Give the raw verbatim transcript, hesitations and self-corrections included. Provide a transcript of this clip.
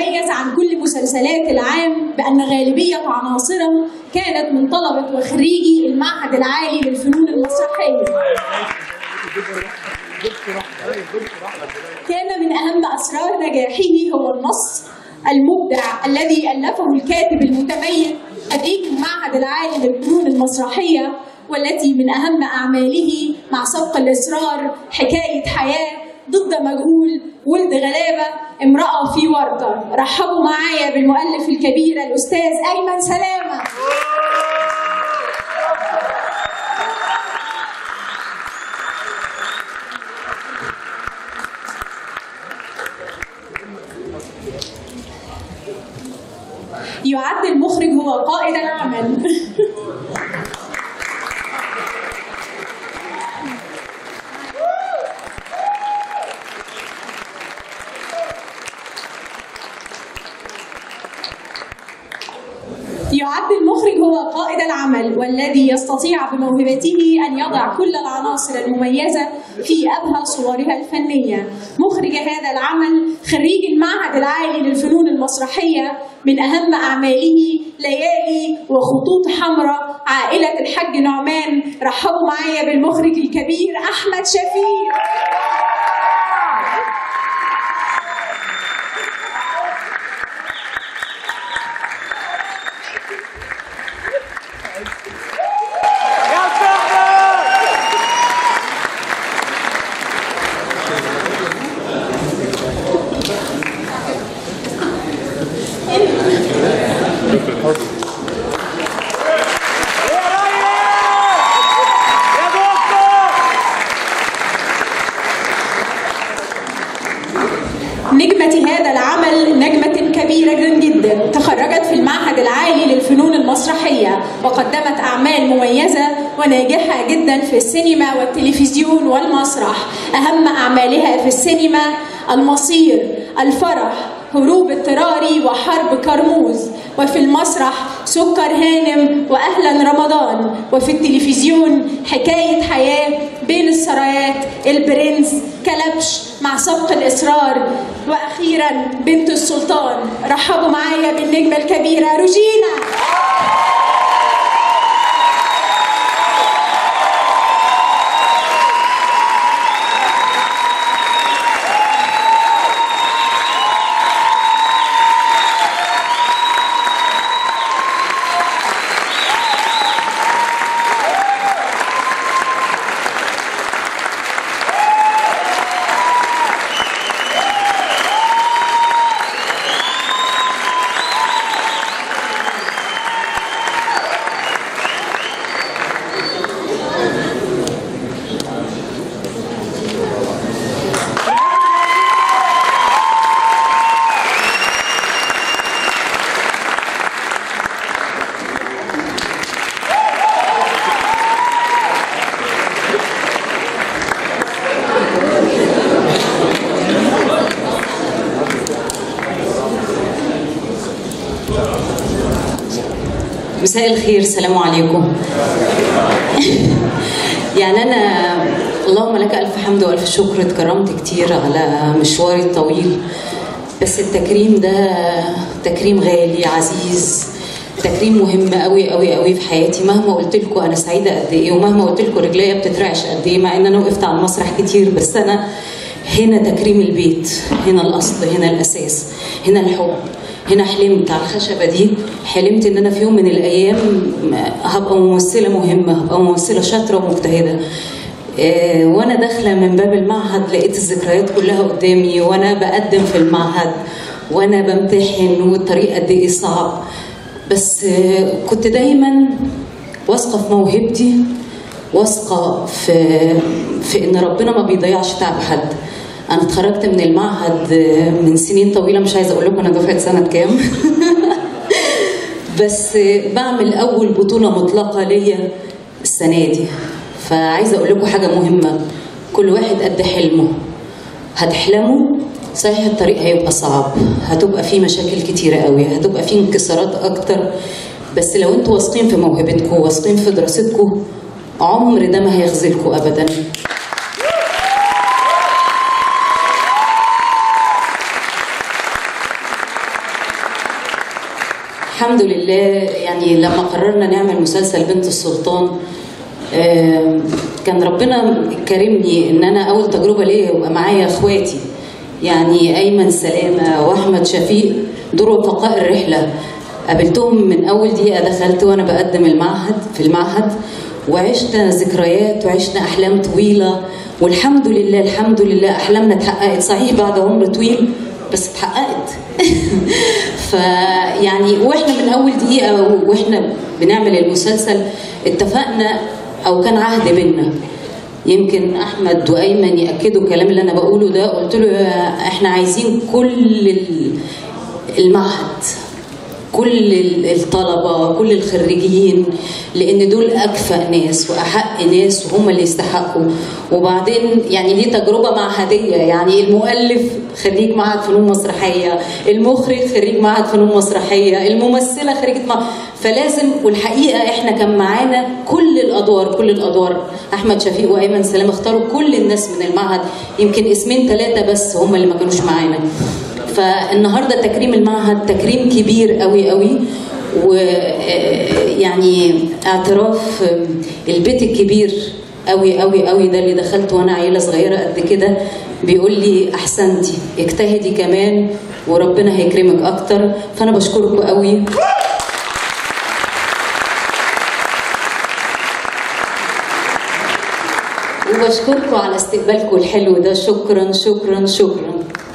يتميز عن كل مسلسلات العام بأن غالبية عناصره كانت من طلبة وخريجي المعهد العالي للفنون المسرحية. كان من أهم أسرار نجاحه هو النص المبدع الذي ألفه الكاتب المتميز خريج المعهد العالي للفنون المسرحية، والتي من أهم أعماله مع سبق الإصرار، حكاية حياة، ضد مجهول، ولد غلابة، امرأة في ورطة. رحبوا معايا بالمؤلف الكبير الأستاذ أيمن سلامة. يعد المخرج هو قائد العمل. يعد المخرج هو قائد العمل والذي يستطيع بموهبته أن يضع كل العناصر المميزة في أبهى صورها الفنية. مخرج هذا العمل خريج المعهد العالي للفنون المسرحية، من أهم أعماله ليالي وخطوط حمراء، عائلة الحاج نعمان. رحبوا معايا بالمخرج الكبير أحمد شفيق. نجمة هذا العمل نجمة كبيرة جدا، تخرجت في المعهد العالي للفنون المسرحية وقدمت أعمال مميزة وناجحة جدا في السينما والتلفزيون والمسرح. أهم أعمالها في السينما المصير، الفرح، هروب اضطراري وحرب كرموز، وفي المسرح سكر هانم وأهلا رمضان، وفي التلفزيون حكاية حياة، بين السرايات، البرنس، كلبش، مع سبق الإصرار، وأخيرا بنت السلطان. رحبوا معايا بالنجمة الكبيرة روجينا. مساء الخير، السلام عليكم. يعني أنا اللهم لك ألف حمد وألف شكر، اتكرمت كتير على مشواري الطويل، بس التكريم ده تكريم غالي عزيز، تكريم مهم قوي قوي قوي في حياتي. مهما قلت لكم أنا سعيدة قد إيه، ومهما قلت لكم رجليا بتترعش قد إيه، مع إن أنا وقفت على المسرح كتير، بس أنا هنا تكريم البيت، هنا الأصل، هنا الأساس، هنا الحب. هنا حلمت على الخشبة دي، حلمت ان انا في يوم من الايام هبقى ممثلة مهمة، هبقى ممثلة شاطرة ومجتهدة. إيه وانا داخلة من باب المعهد لقيت الذكريات كلها قدامي، وانا بقدم في المعهد وانا بمتحن، والطريق قد ايه صعب، بس إيه كنت دايما واثقة في موهبتي، واثقة في في ان ربنا ما بيضيعش تعب حد. أنا اتخرجت من المعهد من سنين طويلة، مش عايزة أقول لكم أنا دفعة سنة كام. بس بعمل أول بطولة مطلقة ليا السنة دي، فعايزة أقول لكم حاجة مهمة، كل واحد قد حلمه. هتحلموا صحيح، الطريق هيبقى صعب، هتبقى فيه مشاكل كتيرة قوي، هتبقى فيه انكسارات أكتر، بس لو أنتوا واثقين في موهبتكم واثقين في دراستكم، عمر ده ما هيخذلكم أبدا. الحمد لله. يعني لما قررنا نعمل مسلسل بنت السلطان كان ربنا كرمني ان انا اول تجربه ليا يبقى معايا اخواتي، يعني ايمن سلامه واحمد شفيق، دول رفقاء الرحله. قابلتهم من اول دقيقه دخلت وانا بقدم المعهد في المعهد، وعشنا ذكريات وعشنا احلام طويله، والحمد لله الحمد لله احلامنا اتحققت، صحيح بعد عمر طويل بس اتحققت. فيعني واحنا من اول دقيقه واحنا بنعمل المسلسل اتفقنا او كان عهد بينا. يمكن احمد وايمن ياكدوا الكلام اللي انا بقوله ده. قلت له احنا عايزين كل المعهد، كل الطلبه، كل الخريجين، لان دول اكفأ ناس واحق ناس وهم اللي يستحقوا. وبعدين يعني دي تجربه معهديه، يعني المؤلف خريج معهد فنون مسرحيه، المخرج خريج معهد فنون مسرحيه، الممثله خريجه معهد، فلازم. والحقيقه احنا كان معانا كل الادوار كل الادوار احمد شفيق وايمن سلام اختاروا كل الناس من المعهد، يمكن اسمين ثلاثه بس هم اللي ما كانوش معانا. فالنهارده تكريم المعهد تكريم كبير قوي قوي، ويعني اعتراف البيت الكبير قوي قوي قوي ده اللي دخلت وانا عيله صغيره قد كده بيقول لي احسنتي، اجتهدي كمان وربنا هيكرمك اكتر. فانا بشكركم قوي. وبشكركم على استقبالكم الحلو ده. شكرا شكرا شكرا.